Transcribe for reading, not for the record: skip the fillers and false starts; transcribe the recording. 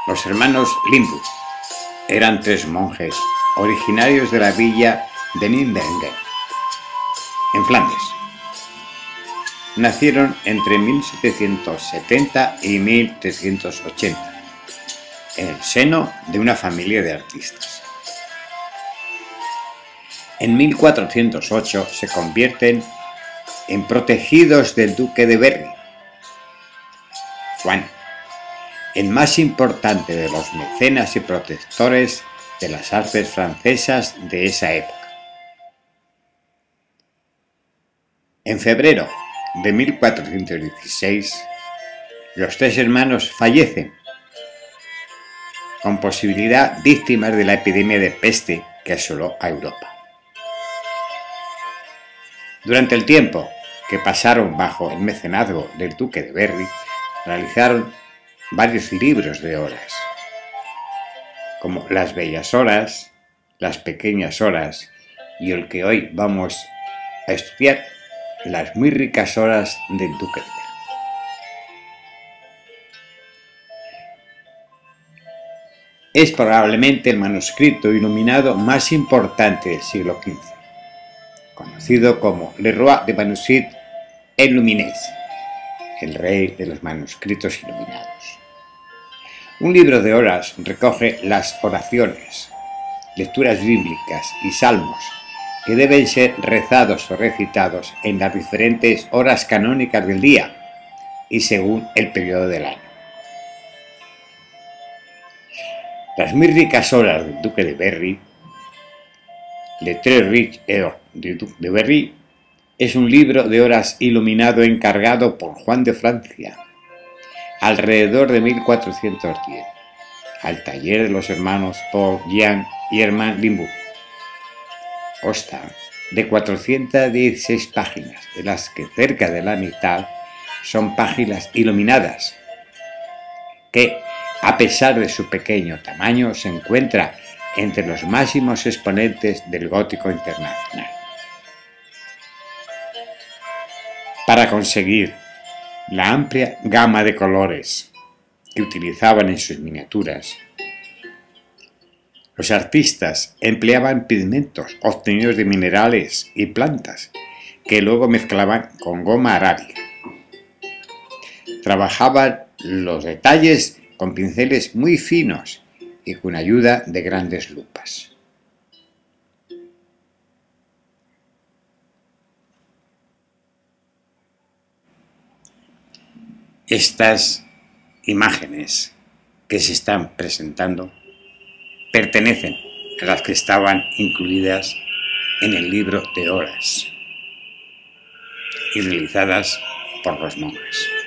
Los hermanos Limburg eran tres monjes originarios de la villa de Nijmegen, en Flandes. Nacieron entre 1770 y 1380, en el seno de una familia de artistas. En 1408 se convierten en protegidos del duque de Berry, Juan, el más importante de los mecenas y protectores de las artes francesas de esa época. En febrero de 1416, los tres hermanos fallecen, con posibilidad víctimas de la epidemia de peste que asoló a Europa. Durante el tiempo que pasaron bajo el mecenazgo del duque de Berry, realizaron varios libros de horas, como Las Bellas Horas, Las Pequeñas Horas y el que hoy vamos a estudiar, Las Muy Ricas Horas del duque de Berry. Es probablemente el manuscrito iluminado más importante del siglo XV, conocido como Le Roi des Manuscrits Illuminés, el rey de los manuscritos iluminados. Un libro de horas recoge las oraciones, lecturas bíblicas y salmos que deben ser rezados o recitados en las diferentes horas canónicas del día y según el periodo del año. Las Muy Ricas Horas del duque de Berry, Les Tres Riches Heures du duc de Berry, es un libro de horas iluminado encargado por Juan de Francia alrededor de 1410 al taller de los hermanos Paul, Jean y Hermann Limburg. Consta de 416 páginas, de las que cerca de la mitad son páginas iluminadas, que, a pesar de su pequeño tamaño, se encuentra entre los máximos exponentes del gótico internacional. Para conseguir la amplia gama de colores que utilizaban en sus miniaturas, los artistas empleaban pigmentos obtenidos de minerales y plantas que luego mezclaban con goma arábiga. Trabajaban los detalles con pinceles muy finos y con ayuda de grandes lupas. Estas imágenes que se están presentando pertenecen a las que estaban incluidas en el libro de horas y realizadas por los monjes.